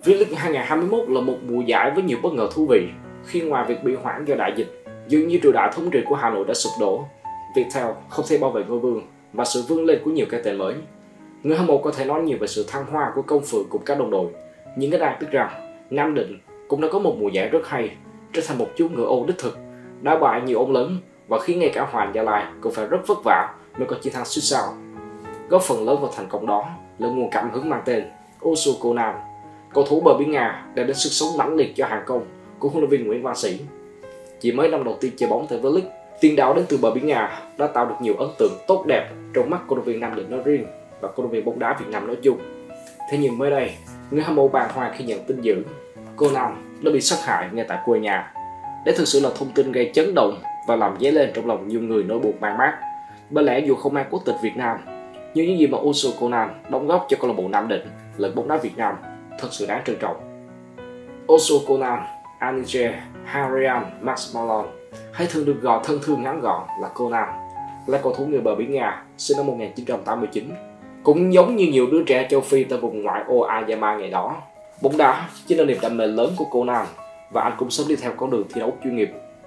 V-League 2021 là một mùa giải với nhiều bất ngờ thú vị, khi ngoài việc bị hoãn do đại dịch, dường như triều đại thống trị của Hà Nội đã sụp đổ, Viettel không thể bảo vệ ngôi vương và sự vươn lên của nhiều cái tên mới. Người hâm mộ có thể nói nhiều về sự thăng hoa của Công Phượng cùng các đồng đội, nhưng cái đáng tiếc rằng Nam Định cũng đã có một mùa giải rất hay, trở thành một chú ngựa ô đích thực, đá bại nhiều ông lớn và khiến ngay cả Hoàng Gia Lai cũng phải rất vất vả mới có chiến thắng suýt sao. Góp phần lớn vào thành công đó là nguồn cảm hứng mang tên Osu Conan, cầu thủ bờ biển Nga đã đến sức sống mãnh liệt cho hàng công của huấn luyện viên Nguyễn Văn Sĩ. Chỉ mới năm đầu tiên chơi bóng tại V-League, tiền đạo đến từ bờ biển Nga đã tạo được nhiều ấn tượng tốt đẹp trong mắt cổ động viên Nam Định nói riêng và cổ động viên bóng đá Việt Nam nói chung. Thế nhưng mới đây, người hâm mộ bàng hoàng khi nhận tin dữ Conan đã bị sát hại ngay tại quê nhà. Đây thực sự là thông tin gây chấn động và làm dấy lên trong lòng nhiều người nỗi buồn man mác. Bởi lẽ dù không mang quốc tịch Việt Nam, nhưng những gì mà Osu Conan đóng góp cho câu lạc bộ Nam Định lẫn bóng đá Việt Nam thật sự đáng trân trọng. Osu Conan, Anije Harian Max Malone, hay thường được gọi thân thương ngắn gọn là Conan, là cầu thủ người bờ biển Nga sinh năm 1989. Cũng giống như nhiều đứa trẻ châu Phi tại vùng ngoại ô Ayama ngày đó, bóng đá chính là niềm đam mê lớn của Conan và anh cũng sớm đi theo con đường thi đấu chuyên nghiệp.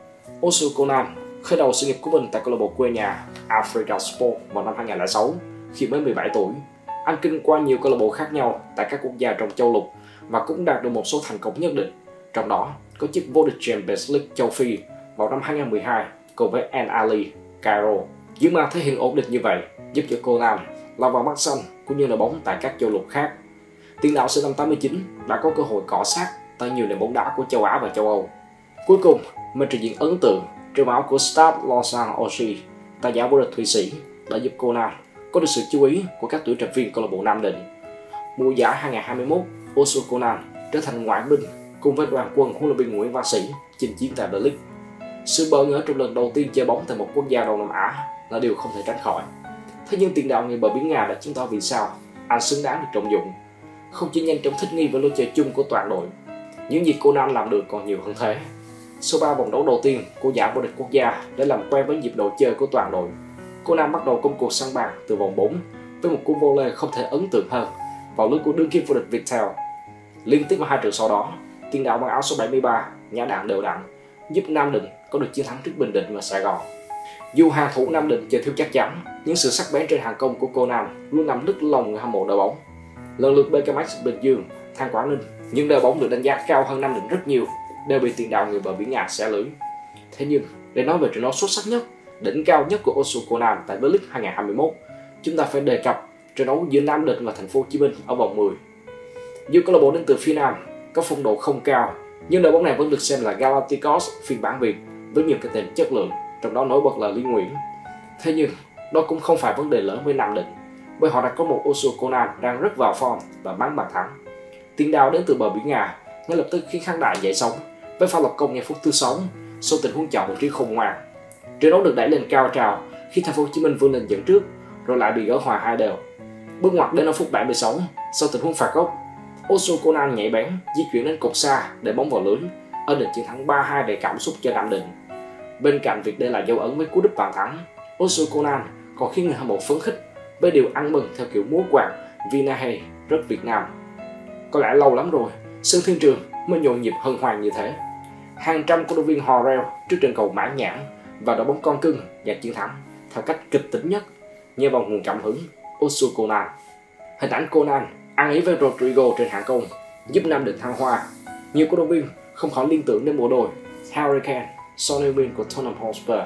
Osu Conan khởi đầu sự nghiệp của mình tại câu lạc bộ quê nhà Africa Sport vào năm 2006 khi mới 17 tuổi. Anh kinh qua nhiều câu lạc bộ khác nhau tại các quốc gia trong châu lục và cũng đạt được một số thành công nhất định. Trong đó có chiếc vô địch Champions League châu Phi vào năm 2012 cùng với Al Ahly Cairo. Những màn thể hiện ổn định như vậy giúp cho Conan lọt vào mắt xanh cũng như là bóng tại các châu lục khác. Tiền đạo sinh năm 89 đã có cơ hội cọ sát tại nhiều nền bóng đá của châu Á và châu Âu. Cuối cùng, màn trình diễn ấn tượng trên áo của Stade Lausanne Oxy, tài giả vô địch Thụy Sĩ, đã giúp Conan có được sự chú ý của các tuyển trạch viên câu lạc bộ Nam Định. Mùa giải 2021, Osu Conan trở thành ngoại binh cùng với đoàn quân huấn luyện viên Nguyễn Văn Sĩ chinh chiến tại V-League. Sự bỡ ngỡ trong lần đầu tiên chơi bóng tại một quốc gia Đông Nam Á là điều không thể tránh khỏi. Thế nhưng tiền đạo người bờ biển Nga đã chứng tỏ vì sao anh xứng đáng được trọng dụng. Không chỉ nhanh chóng thích nghi với lối chơi chung của toàn đội, những gì Conan làm được còn nhiều hơn thế. Sau 3 vòng đấu đầu tiên của giải vô địch quốc gia để làm quen với nhịp độ chơi của toàn đội, Conan bắt đầu công cuộc săn bàn từ vòng 4 với một cú volley không thể ấn tượng hơn vào lưới của đương kim vô địch Viettel. Liên tiếp vào 2 trận sau đó, tiền đạo mang áo số 73 nhả đạn đều đặn giúp Nam Định có được chiến thắng trước Bình Định và Sài Gòn. Dù hàng thủ Nam Định chơi thiếu chắc chắn, nhưng sự sắc bén trên hàng công của Conan luôn nằm nức lòng người hâm mộ đội bóng. Lần lượt BKMX Bình Dương, Than Quảng Ninh, những đội bóng được đánh giá cao hơn Nam Định rất nhiều đều bị tiền đạo người bờ biển Nga xé lưới. Thế nhưng để nói về trận đấu xuất sắc nhất, đỉnh cao nhất của Osu Conan tại V-League 2021, chúng ta phải đề cập trận đấu giữa Nam Định và Thành phố Hồ Chí Minh ở vòng 10. Dù câu lạc bộ đến từ phía Nam có phong độ không cao, nhưng đội bóng này vẫn được xem là Galacticos phiên bản Việt với nhiều cái tên chất lượng, trong đó nổi bật là Lý Nguyễn. Thế nhưng đó cũng không phải vấn đề lớn với Nam Định, bởi họ đã có một Osu Conan đang rất vào form và bắn bàn thắng. Tiền đạo đến từ bờ biển Nga ngay lập tức khiến khán đài dậy sóng với pha lập công ngay phút thứ 6 sau tình huống chọn một trí khôn ngoan. Trận đấu được đẩy lên cao trào khi Thành phố Hồ Chí Minh vươn lên dẫn trước rồi lại bị gỡ hòa 2-2. Bước ngoặt đến ở phút 76 sau tình huống phạt góc, Osu Conan nhạy bén di chuyển đến cột xa để bóng vào lưới, ấn định chiến thắng 3-2 đầy cảm xúc cho Nam Định. Bên cạnh việc để lại dấu ấn với cú đúp bàn thắng, Osu Conan còn khiến người hâm mộ phấn khích với điều ăn mừng theo kiểu múa quạt Vinahe rất Việt Nam. Có lẽ lâu lắm rồi, sân Thiên Trường mới nhộn nhịp hân hoan như thế. Hàng trăm cổ động viên hò reo trước trận cầu mãn nhãn và đội bóng con cưng giành chiến thắng theo cách kịch tính nhất nhờ vào nguồn cảm hứng Osu Conan. Hình ảnh Conan ăn ý với Rodrigo trên hàng công giúp Nam Định thăng hoa. Nhiều cổ động viên không khỏi liên tưởng đến bộ đôi Hurricane, Son Heung-min của Tottenham Hotspur.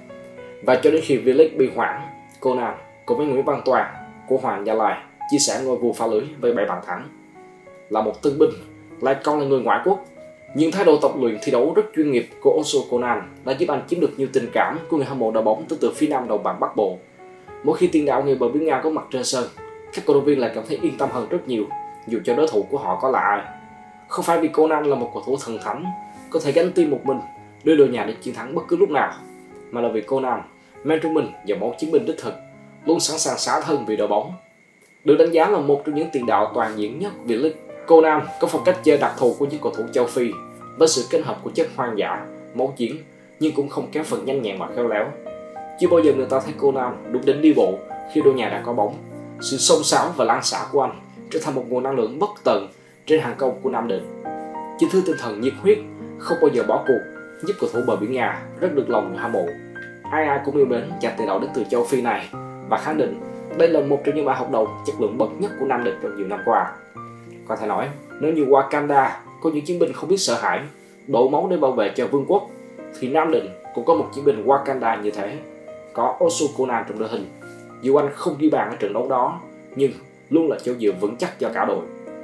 Và cho đến khi V-League bị hoãn, Conan cùng với Nguyễn Văn Toàn của Hoàng Gia Lai chia sẻ ngôi vua phá lưới với 7 bàn thắng. Là một tân binh, lại còn là người ngoại quốc, nhưng thái độ tập luyện thi đấu rất chuyên nghiệp của Osu Conan đã giúp anh chiếm được nhiều tình cảm của người hâm mộ đội bóng từ phía Nam đồng bằng Bắc Bộ. Mỗi khi tiền đạo người bờ biển Nga có mặt trên sân, các cổ động viên lại cảm thấy yên tâm hơn rất nhiều, dù cho đối thủ của họ có là ai. Không phải vì Conan là một cầu thủ thần thánh, có thể gánh tim một mình đưa đội nhà đến chiến thắng bất cứ lúc nào, mà là vì Conan mang trong mình dòng máu chiến binh đích thực, luôn sẵn sàng xả thân vì đội bóng. Được đánh giá là một trong những tiền đạo toàn diện nhất V-League, Conan có phong cách chơi đặc thù của những cầu thủ châu Phi với sự kết hợp của chất hoang dã, máu chiến, nhưng cũng không kém phần nhanh nhẹn và khéo léo. Chưa bao giờ người ta thấy Conan đúng đến đi bộ khi đội nhà đã có bóng. Sự xông xáo và lan xả của anh trở thành một nguồn năng lượng bất tận trên hàng công của Nam Định. Chính thứ tinh thần nhiệt huyết, không bao giờ bỏ cuộc, giúp cầu thủ bờ biển Nga rất được lòng người hâm mộ. Ai ai cũng yêu mến chàng tiền đạo đến từ châu Phi này và khẳng định đây là một trong những bài hợp đồng chất lượng bậc nhất của Nam Định trong nhiều năm qua. Có thể nói, nếu như Wakanda có những chiến binh không biết sợ hãi, đổ máu để bảo vệ cho vương quốc, thì Nam Định cũng có một chiến binh Wakanda như thế. Có Osu Conan trong đội hình. Dù anh không ghi bàn ở trận đấu đó, nhưng luôn là chỗ dựa vững chắc cho cả đội.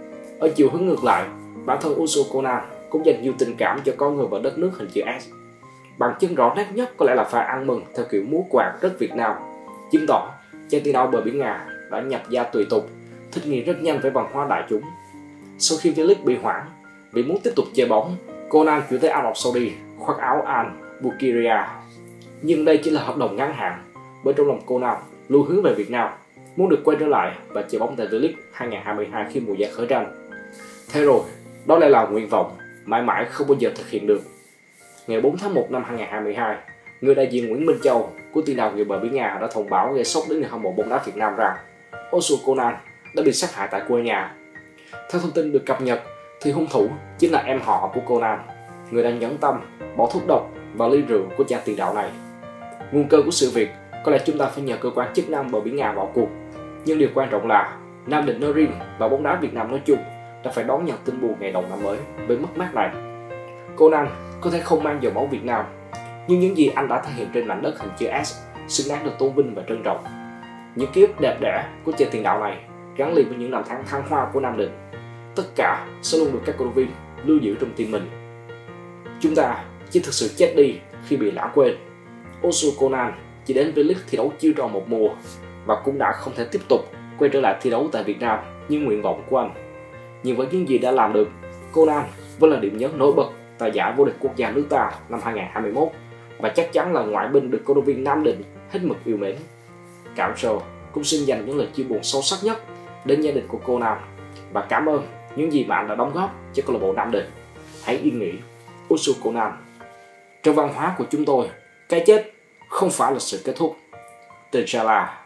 Ở chiều hướng ngược lại, bản thân Osu Conan cũng dành nhiều tình cảm cho con người và đất nước hình chữ S. Bằng chứng rõ nét nhất có lẽ là pha ăn mừng theo kiểu múa quạt rất Việt Nam, chứng tỏ chàng tiền đạo bờ biển Nga đã nhập gia tùy tục, thích nghi rất nhanh với văn hóa đại chúng. Sau khi V-League bị hoãn, vì muốn tiếp tục chơi bóng, Conan chuyển tới Ả Rập Saudi khoác áo Al Bukiria. Nhưng đây chỉ là hợp đồng ngắn hạn, bởi trong lòng Conan luôn hướng về Việt Nam, muốn được quay trở lại và chơi bóng tại V-League 2022 khi mùa giải khởi tranh. Thế rồi, đó lại là nguyện vọng mãi mãi không bao giờ thực hiện được. Ngày 4 tháng 1 năm 2022, người đại diện Nguyễn Minh Châu của tiền đạo người bờ biển Nga đã thông báo gây sốc đến người hâm mộ bóng đá Việt Nam rằng Osu Conan đã bị sát hại tại quê nhà. Theo thông tin được cập nhật, thì hung thủ chính là em họ của Conan, người đang nhẫn tâm bỏ thuốc độc vào ly rượu của chàng tiền đạo này. Nguồn cơn của sự việc có lẽ chúng ta phải nhờ cơ quan chức năng bờ biển Nga vào cuộc. Nhưng điều quan trọng là Nam Định nói riêng và bóng đá Việt Nam nói chung đã phải đón nhận tin buồn ngày đầu năm mới với mất mát này. Conan có thể không mang dòng máu Việt Nam, nhưng những gì anh đã thể hiện trên mảnh đất hình chữ S xứng đáng được tôn vinh và trân trọng. Những ký ức đẹp đẽ của chàng tiền đạo này gắn liền với những năm tháng thăng hoa của Nam Định. Tất cả sẽ luôn được các cổ động viên lưu giữ trong tim mình. Chúng ta chỉ thực sự chết đi khi bị lãng quên. Osu Conan chỉ đến V-League thi đấu chưa tròn một mùa và cũng đã không thể tiếp tục quay trở lại thi đấu tại Việt Nam như nguyện vọng của anh. Nhưng với những gì đã làm được, Conan vẫn là điểm nhấn nổi bật tại giải vô địch quốc gia nước ta năm 2021 và chắc chắn là ngoại binh được cổ động viên Nam Định hết mực yêu mến. Cảm Show cũng xin dành những lời chia buồn sâu sắc nhất đến gia đình của Conan và cảm ơn những gì mà anh đã đóng góp cho câu lạc bộ Nam Định. Hãy yên nghỉ, Osu Conan. Trong văn hóa của chúng tôi, cái chết không phải là sự kết thúc. T'Challa.